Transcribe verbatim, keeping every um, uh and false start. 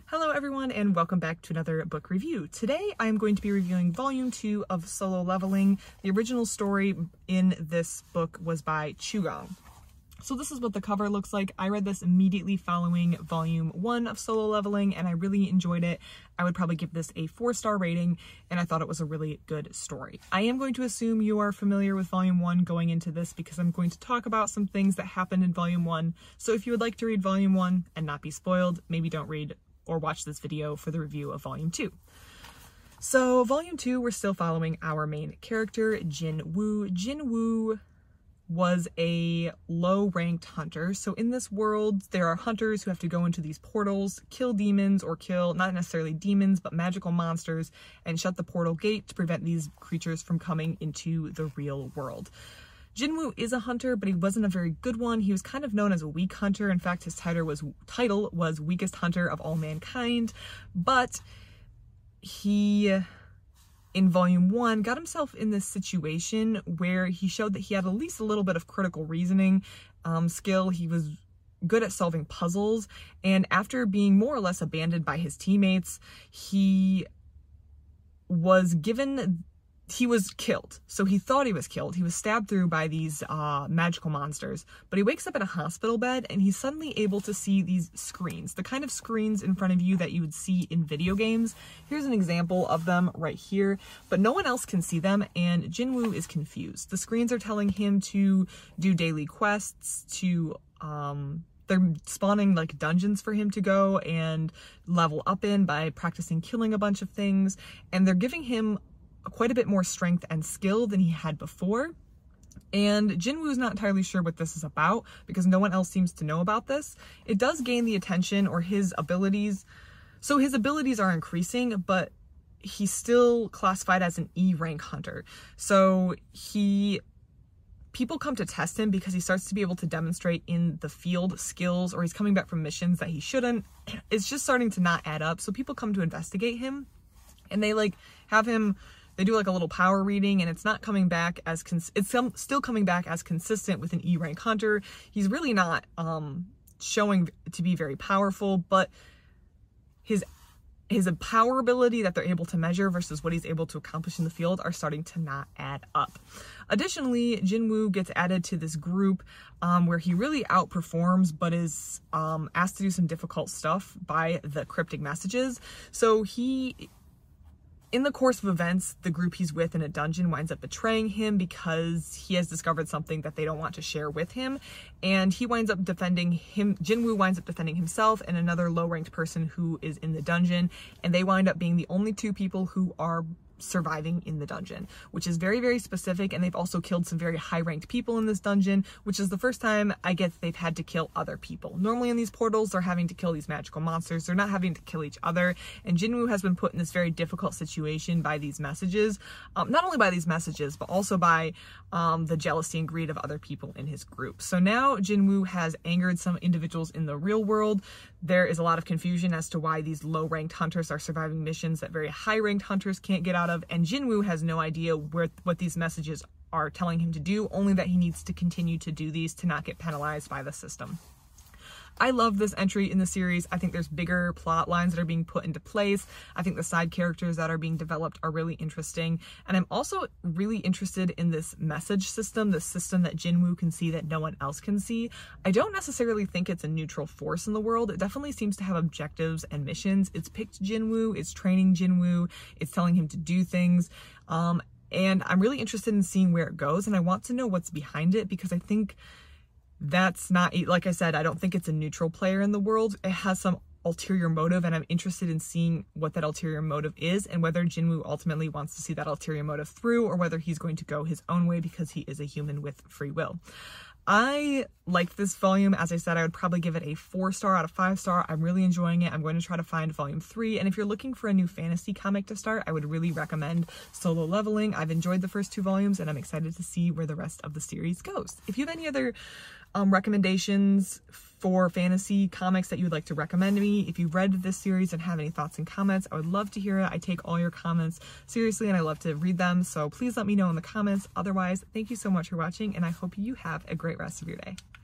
Hello everyone and welcome back to another book review. Today I'm going to be reviewing volume two of Solo Leveling. The original story in this book was by Chugong. So this is what the cover looks like. I read this immediately following volume one of Solo Leveling and I really enjoyed it. I would probably give this a four star rating and I thought it was a really good story. I am going to assume you are familiar with volume one going into this because I'm going to talk about some things that happened in volume one. So if you would like to read volume one and not be spoiled, maybe don't read or watch this video for the review of volume two. So volume two, we're still following our main character, Jinwoo. Jinwoo was a low-ranked hunter. So in this world, there are hunters who have to go into these portals, kill demons or kill, not necessarily demons, but magical monsters, and shut the portal gate to prevent these creatures from coming into the real world. Jinwoo is a hunter, but he wasn't a very good one. He was kind of known as a weak hunter. In fact, his title was title was Weakest Hunter of All Mankind. But he, in volume one, got himself in this situation where he showed that he had at least a little bit of critical reasoning um, skill. He was good at solving puzzles. And after being more or less abandoned by his teammates, he was given... He was killed. So he thought he was killed. He was stabbed through by these uh, magical monsters. But he wakes up in a hospital bed and he's suddenly able to see these screens. The kind of screens in front of you that you would see in video games. Here's an example of them right here. But no one else can see them and Jinwoo is confused. The screens are telling him to do daily quests, to... Um, They're spawning like dungeons for him to go and level up in by practicing killing a bunch of things. And they're giving him quite a bit more strength and skill than he had before. And Jinwoo's not entirely sure what this is about because no one else seems to know about this. It does gain the attention or his abilities. So his abilities are increasing, but he's still classified as an E rank hunter. So he... People come to test him because he starts to be able to demonstrate in the field skills, or he's coming back from missions that he shouldn't. It's just starting to not add up. So people come to investigate him and they like have him, they do like a little power reading and it's not coming back as, cons it's some, still coming back as consistent with an E rank hunter. He's really not um, showing to be very powerful, but his his power ability that they're able to measure versus what he's able to accomplish in the field are starting to not add up. Additionally, Jinwoo gets added to this group um, where he really outperforms but is um, asked to do some difficult stuff by the cryptic messages. So he... In the course of events, the group he's with in a dungeon winds up betraying him because he has discovered something that they don't want to share with him. And he winds up defending him, Jinwoo winds up defending himself and another low-ranked person who is in the dungeon. And they wind up being the only two people who are surviving in the dungeon, which is very, very specific. And they've also killed some very high-ranked people in this dungeon, which is the first time I guess they've had to kill other people. Normally in these portals, they're having to kill these magical monsters. They're not having to kill each other. And Jinwoo has been put in this very difficult situation by these messages. Um, not only by these messages, but also by um, the jealousy and greed of other people in his group. So now Jinwoo has angered some individuals in the real world. There is a lot of confusion as to why these low-ranked hunters are surviving missions that very high-ranked hunters can't get out of, and Jinwoo has no idea where what these messages are telling him to do, only that he needs to continue to do these to not get penalized by the system. I love this entry in the series. I think there's bigger plot lines that are being put into place. I think the side characters that are being developed are really interesting. And I'm also really interested in this message system, the system that Jinwoo can see that no one else can see. I don't necessarily think it's a neutral force in the world. It definitely seems to have objectives and missions. It's picked Jinwoo, it's training Jinwoo, it's telling him to do things. Um, and I'm really interested in seeing where it goes. And I want to know what's behind it because I think that's not, like I said, I don't think it's a neutral player in the world. It has some ulterior motive and I'm interested in seeing what that ulterior motive is and whether Jinwoo ultimately wants to see that ulterior motive through or whether he's going to go his own way because he is a human with free will. I liked this volume. As I said, I would probably give it a four star out of five star. I'm really enjoying it. I'm going to try to find volume three. And if you're looking for a new fantasy comic to start, I would really recommend Solo Leveling. I've enjoyed the first two volumes and I'm excited to see where the rest of the series goes. If you have any other um, recommendations for fantasy comics that you would like to recommend to me, if you've read this series and have any thoughts and comments, I would love to hear it. I take all your comments seriously and I love to read them, so please let me know in the comments. Otherwise, thank you so much for watching and I hope you have a great rest of your day.